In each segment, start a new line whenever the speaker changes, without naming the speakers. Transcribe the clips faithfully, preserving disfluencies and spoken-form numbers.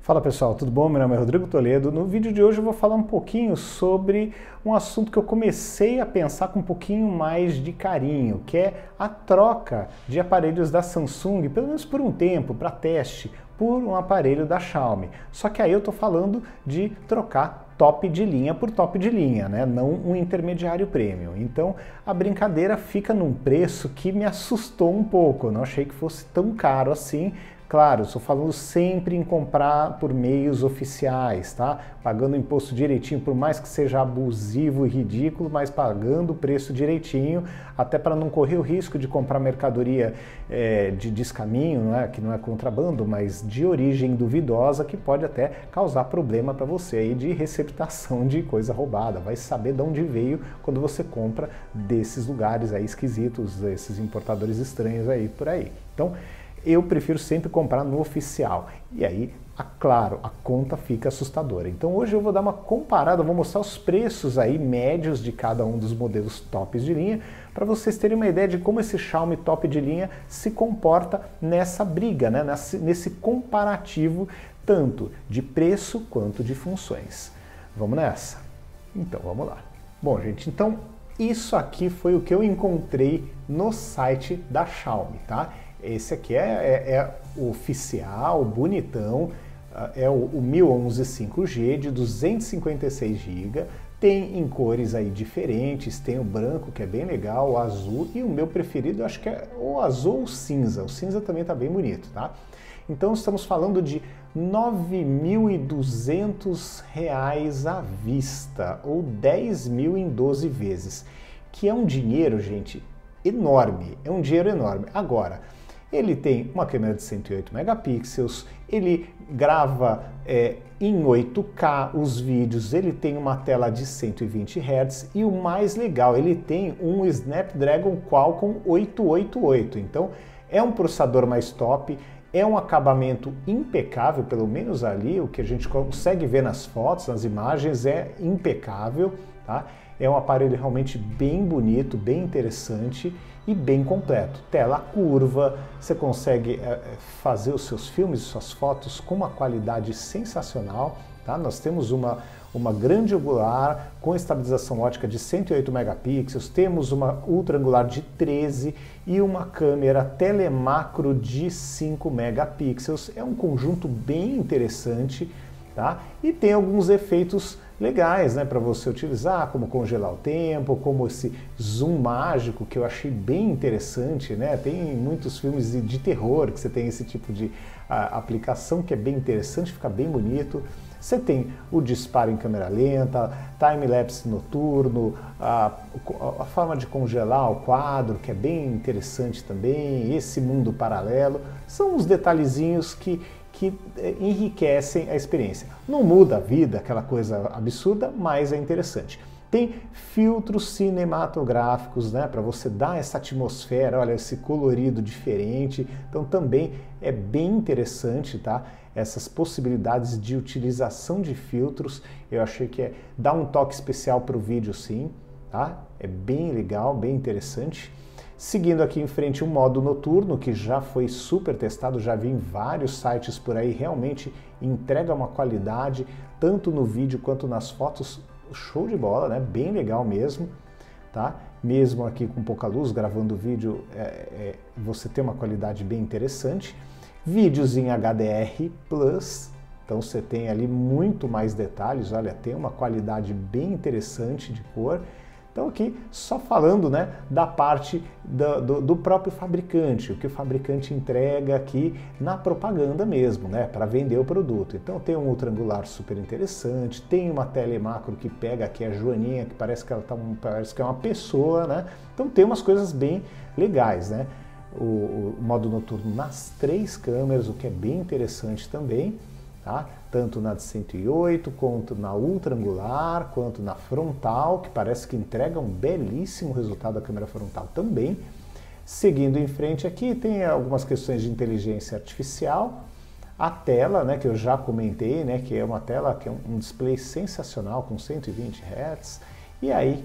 Fala pessoal, tudo bom? Meu nome é Rodrigo Toledo. No vídeo de hoje eu vou falar um pouquinho sobre um assunto que eu comecei a pensar com um pouquinho mais de carinho, que é a troca de aparelhos da Samsung, pelo menos por um tempo, para teste, por um aparelho da Xiaomi. Só que aí eu estou falando de trocar top de linha por top de linha, né? Não um intermediário premium. Então a brincadeira fica num preço que me assustou um pouco, eu não achei que fosse tão caro assim. Claro, estou falando sempre em comprar por meios oficiais, tá? Pagando o imposto direitinho, por mais que seja abusivo e ridículo, mas pagando o preço direitinho, até para não correr o risco de comprar mercadoria é, de descaminho, não é? Que não é contrabando, mas de origem duvidosa, que pode até causar problema para você aí de receptação de coisa roubada. Vai saber de onde veio quando você compra desses lugares aí esquisitos, desses importadores estranhos aí por aí. Então, eu prefiro sempre comprar no oficial. E aí, a, claro, a conta fica assustadora. Então hoje eu vou dar uma comparada, vou mostrar os preços aí médios de cada um dos modelos tops de linha, para vocês terem uma ideia de como esse Xiaomi top de linha se comporta nessa briga, né? nesse, nesse comparativo tanto de preço quanto de funções. Vamos nessa? Então vamos lá. Bom, gente, então isso aqui foi o que eu encontrei no site da Xiaomi, tá? Esse aqui é, é, é o oficial, bonitão, é o, o mil e onze cinco G de duzentos e cinquenta e seis gigas, tem em cores aí diferentes, tem o branco que é bem legal, o azul e o meu preferido eu acho que é o azul ou o cinza, o cinza também tá bem bonito, tá? Então estamos falando de nove mil e duzentos reais à vista, ou dez mil em doze vezes, que é um dinheiro, gente, enorme, é um dinheiro enorme. Agora, ele tem uma câmera de cento e oito megapixels, ele grava é, em oito K os vídeos, ele tem uma tela de cento e vinte hertz e o mais legal, ele tem um Snapdragon Qualcomm oitocentos e oitenta e oito. Então é um processador mais top, é um acabamento impecável, pelo menos ali o que a gente consegue ver nas fotos, nas imagens é impecável, tá? É um aparelho realmente bem bonito, bem interessante e bem completo. Tela curva, você consegue é, fazer os seus filmes, suas fotos com uma qualidade sensacional. Tá? Nós temos uma, uma grande angular com estabilização ótica de cento e oito megapixels, temos uma ultra angular de treze e uma câmera telemacro de cinco megapixels. É um conjunto bem interessante, tá? E tem alguns efeitos legais, né, para você utilizar, como congelar o tempo, como esse zoom mágico, que eu achei bem interessante, né? Tem muitos filmes de, de terror que você tem esse tipo de a, aplicação que é bem interessante, fica bem bonito. Você tem o disparo em câmera lenta, time-lapse noturno, a, a forma de congelar o quadro, que é bem interessante também, esse mundo paralelo. São uns detalhezinhos que que enriquecem a experiência. Não muda a vida, aquela coisa absurda, mas é interessante. Tem filtros cinematográficos, né, para você dar essa atmosfera, olha, esse colorido diferente. Então também é bem interessante, tá? Essas possibilidades de utilização de filtros, eu achei que é dar um toque especial para o vídeo, sim, tá? É bem legal, bem interessante. Seguindo aqui em frente o modo noturno, que já foi super testado, já vi em vários sites por aí, realmente entrega uma qualidade, tanto no vídeo quanto nas fotos, show de bola, né? Bem legal mesmo, tá? Mesmo aqui com pouca luz, gravando o vídeo, é, é, você tem uma qualidade bem interessante. Vídeos em H D R plus, então você tem ali muito mais detalhes, olha, tem uma qualidade bem interessante de cor. Então aqui só falando, né, da parte do, do, do próprio fabricante, o que o fabricante entrega aqui na propaganda mesmo, né, para vender o produto. Então tem um ultra angular super interessante, tem uma telemacro que pega aqui a Joaninha, que parece que ela tá, parece que é uma pessoa, né? Então tem umas coisas bem legais, né? O, o modo noturno nas três câmeras, o que é bem interessante também. Tá? Tanto na de cento e oito, quanto na ultra angular, quanto na frontal, que parece que entrega um belíssimo resultado da câmera frontal também. Seguindo em frente aqui, tem algumas questões de inteligência artificial. A tela, né, que eu já comentei, né, que é uma tela que é um display sensacional com cento e vinte hertz. E aí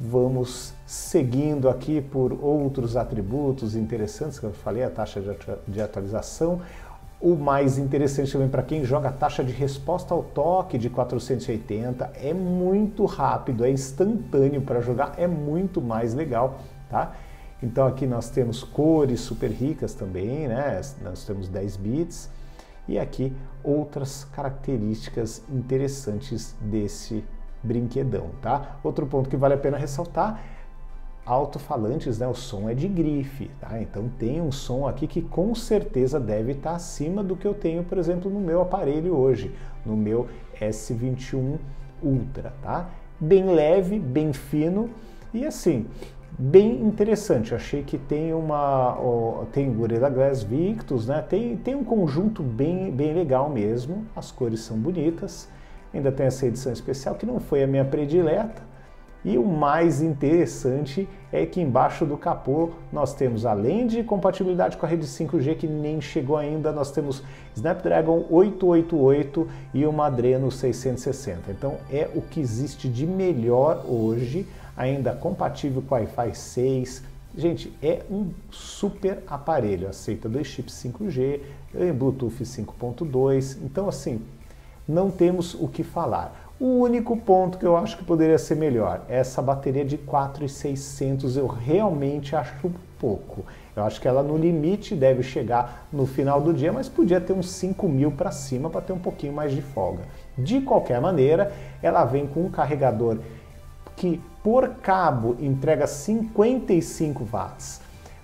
vamos seguindo aqui por outros atributos interessantes que eu falei, a taxa de atualização. O mais interessante também para quem joga a taxa de resposta ao toque de quatrocentos e oitenta, é muito rápido, é instantâneo para jogar, é muito mais legal, tá? Então aqui nós temos cores super ricas também, né? Nós temos dez bits e aqui outras características interessantes desse brinquedão, tá? Outro ponto que vale a pena ressaltar, alto-falantes, né? O som é de grife, tá? Então tem um som aqui que com certeza deve estar acima do que eu tenho, por exemplo, no meu aparelho hoje, no meu S vinte e um Ultra, tá? Bem leve, bem fino e assim, bem interessante. Eu achei que tem uma, ó, tem Gorilla Glass Victus, né? Tem, tem um conjunto bem, bem legal mesmo, as cores são bonitas, ainda tem essa edição especial que não foi a minha predileta. E o mais interessante é que embaixo do capô nós temos, além de compatibilidade com a rede cinco G que nem chegou ainda, nós temos Snapdragon oitocentos e oitenta e oito e uma Adreno seiscentos e sessenta. Então é o que existe de melhor hoje, ainda compatível com Wi-Fi seis. Gente, é um super aparelho, aceita dois chips cinco G, Bluetooth cinco ponto dois, então assim, não temos o que falar. O único ponto que eu acho que poderia ser melhor, essa bateria de quatro mil e seiscentos eu realmente acho pouco. Eu acho que ela no limite deve chegar no final do dia, mas podia ter uns cinco mil para cima para ter um pouquinho mais de folga. De qualquer maneira, ela vem com um carregador que por cabo entrega cinquenta e cinco watts,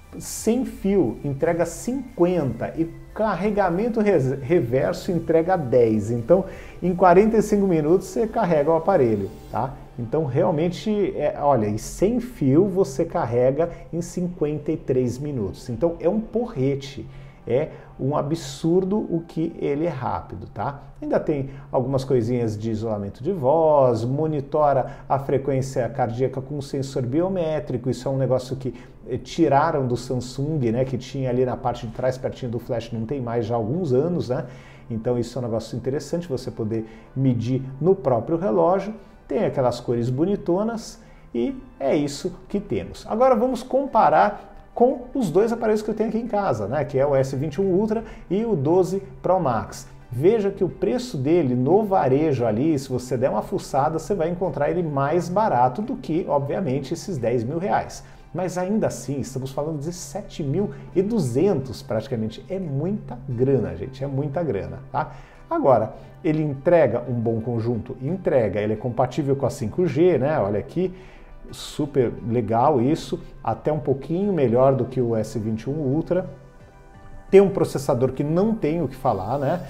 sem fio entrega cinquenta e carregamento reverso entrega dez. Então, em quarenta e cinco minutos você carrega o aparelho, tá? Então, realmente, é, olha, e sem fio você carrega em cinquenta e três minutos. Então, é um porrete. É um absurdo o que ele é rápido, tá? Ainda tem algumas coisinhas de isolamento de voz, monitora a frequência cardíaca com um sensor biométrico, isso é um negócio que tiraram do Samsung, né, que tinha ali na parte de trás, pertinho do flash, não tem mais já há alguns anos, né? Então isso é um negócio interessante, você poder medir no próprio relógio, tem aquelas cores bonitonas e é isso que temos. Agora vamos comparar com os dois aparelhos que eu tenho aqui em casa, né, que é o S vinte e um Ultra e o doze Pro Max. Veja que o preço dele no varejo ali, se você der uma fuçada, você vai encontrar ele mais barato do que, obviamente, esses dez mil reais. Mas ainda assim, estamos falando de sete mil e duzentos praticamente. É muita grana, gente, é muita grana, tá? Agora, ele entrega um bom conjunto? Entrega. Ele é compatível com a cinco G, né? Olha aqui, super legal isso, até um pouquinho melhor do que o S vinte e um Ultra. Tem um processador que não tem o que falar, né?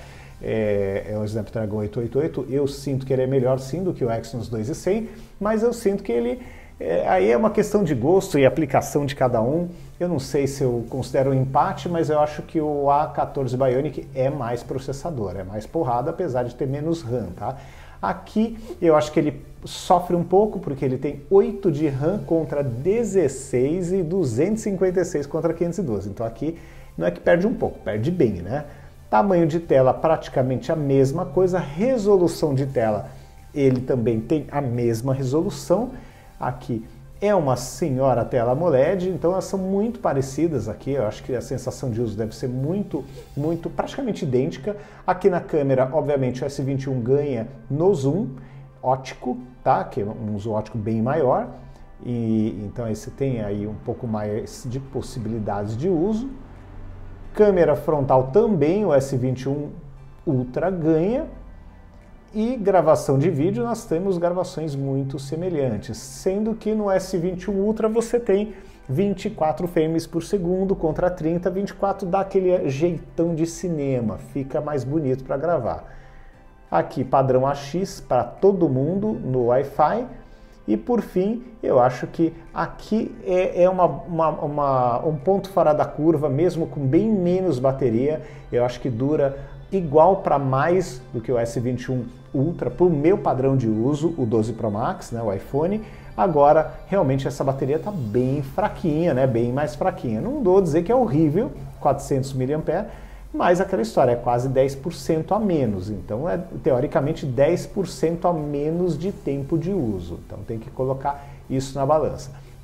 É, é o Snapdragon oitocentos e oitenta e oito. Eu sinto que ele é melhor sim do que o Exynos dois mil e cem, mas eu sinto que ele... É, aí é uma questão de gosto e aplicação de cada um. Eu não sei se eu considero um empate, mas eu acho que o A quatorze Bionic é mais processador, é mais porrada, apesar de ter menos RAM, tá? Aqui eu acho que ele sofre um pouco, porque ele tem oito de RAM contra dezesseis e duzentos e cinquenta e seis contra quinhentos e doze. Então aqui não é que perde um pouco, perde bem, né? Tamanho de tela praticamente a mesma coisa, resolução de tela ele também tem a mesma resolução. Aqui é uma senhora tela AMOLED, então elas são muito parecidas aqui, eu acho que a sensação de uso deve ser muito, muito, praticamente idêntica. Aqui na câmera, obviamente, o S vinte e um ganha no zoom óptico, tá? Que é um zoom óptico bem maior, e então esse tem aí um pouco mais de possibilidades de uso. Câmera frontal também, o S vinte e um Ultra ganha. E gravação de vídeo, nós temos gravações muito semelhantes, sendo que no S vinte e um Ultra você tem vinte e quatro frames por segundo contra trinta, vinte e quatro dá aquele jeitão de cinema, fica mais bonito para gravar. Aqui padrão A X para todo mundo no Wi-Fi. E por fim, eu acho que aqui é, é uma, uma, uma, um ponto fora da curva, mesmo com bem menos bateria, eu acho que dura igual para mais do que o S vinte e um Ultra, para o meu padrão de uso, o doze Pro Max, né, o iPhone. Agora, realmente essa bateria está bem fraquinha, né, bem mais fraquinha. Não dou a dizer que é horrível, quatrocentos miliampères-hora, mas aquela história é quase dez por cento a menos. Então, é teoricamente dez por cento a menos de tempo de uso. Então, tem que colocar isso na balança.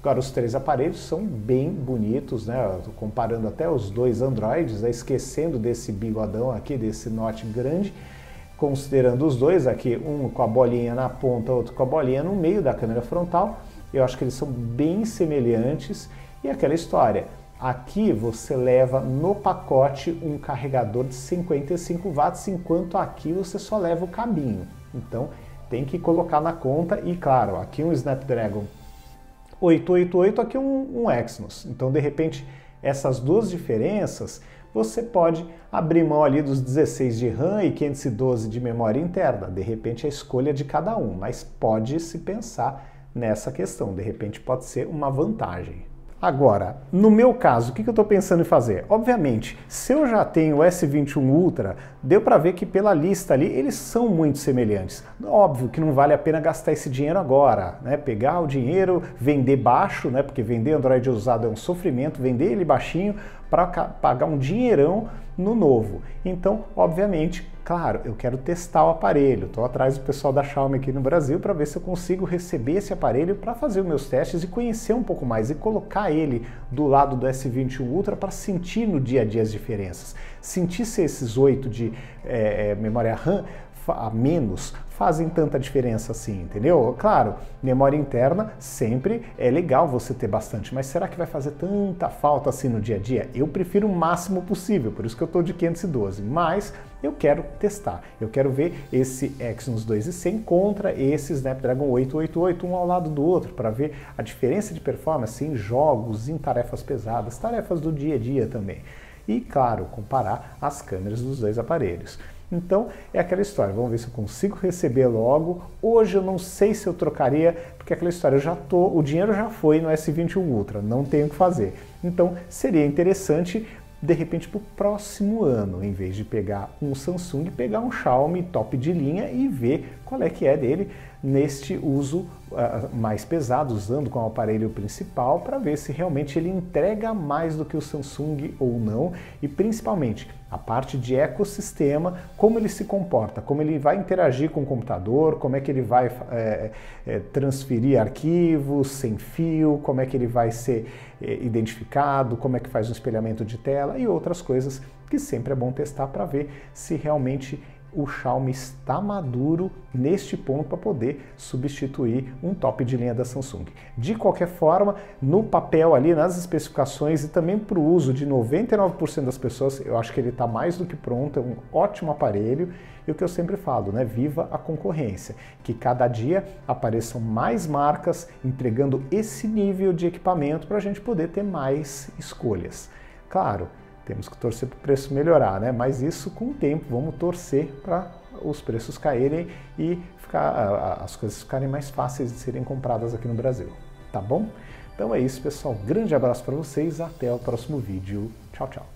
Agora, os três aparelhos são bem bonitos, né? Tô comparando até os dois Androids, né? Esquecendo desse bigodão aqui, desse Note grande, considerando os dois aqui, um com a bolinha na ponta, outro com a bolinha no meio da câmera frontal, eu acho que eles são bem semelhantes. E aquela história, aqui você leva no pacote um carregador de cinquenta e cinco watts, enquanto aqui você só leva o cabinho. Então tem que colocar na conta e, claro, aqui um Snapdragon oitocentos e oitenta e oito, aqui um, um Exynos. Então, de repente, essas duas diferenças, você pode abrir mão ali dos dezesseis de RAM e quinhentos e doze de memória interna. De repente, a escolha de cada um, mas pode se pensar nessa questão. De repente, pode ser uma vantagem. Agora, no meu caso, o que eu estou pensando em fazer? Obviamente, se eu já tenho o S vinte e um Ultra, deu para ver que pela lista ali eles são muito semelhantes. Óbvio que não vale a pena gastar esse dinheiro agora, né? Pegar o dinheiro, vender baixo, né? Porque vender Android usado é um sofrimento, vender ele baixinho para pagar um dinheirão no novo. Então, obviamente, claro, eu quero testar o aparelho. Estou atrás do pessoal da Xiaomi aqui no Brasil para ver se eu consigo receber esse aparelho para fazer os meus testes e conhecer um pouco mais e colocar ele do lado do S vinte e um Ultra para sentir no dia a dia as diferenças. Sentir se esses oito de é, memória RAM a menos fazem tanta diferença assim, entendeu? Claro, memória interna sempre é legal você ter bastante, mas será que vai fazer tanta falta assim no dia a dia? Eu prefiro o máximo possível, por isso que eu estou de quinhentos e doze, mas eu quero testar, eu quero ver esse Exynos dois mil e cem contra esse Snapdragon oitocentos e oitenta e oito, um ao lado do outro, para ver a diferença de performance em jogos, em tarefas pesadas, tarefas do dia a dia também. E, claro, comparar as câmeras dos dois aparelhos. Então, é aquela história, vamos ver se eu consigo receber logo. Hoje eu não sei se eu trocaria, porque é aquela história, eu já tô, o dinheiro já foi no S vinte e um Ultra, não tenho o que fazer. Então, seria interessante, de repente, para o próximo ano, em vez de pegar um Samsung, pegar um Xiaomi top de linha e ver qual é que é dele neste uso uh, mais pesado, usando como aparelho principal, para ver se realmente ele entrega mais do que o Samsung ou não, e principalmente a parte de ecossistema, como ele se comporta, como ele vai interagir com o computador, como é que ele vai é, é, transferir arquivos sem fio, como é que ele vai ser é, identificado, como é que faz o espelhamento de tela e outras coisas que sempre é bom testar para ver se realmente o Xiaomi está maduro neste ponto para poder substituir um top de linha da Samsung. De qualquer forma, no papel ali, nas especificações e também para o uso de noventa e nove por cento das pessoas, eu acho que ele está mais do que pronto, é um ótimo aparelho. E o que eu sempre falo, né? Viva a concorrência, que cada dia apareçam mais marcas entregando esse nível de equipamento para a gente poder ter mais escolhas. Claro, temos que torcer para o preço melhorar, né? Mas isso com o tempo, vamos torcer para os preços caírem e ficar, as coisas ficarem mais fáceis de serem compradas aqui no Brasil, tá bom? Então é isso, pessoal. Grande abraço para vocês, até o próximo vídeo. Tchau, tchau.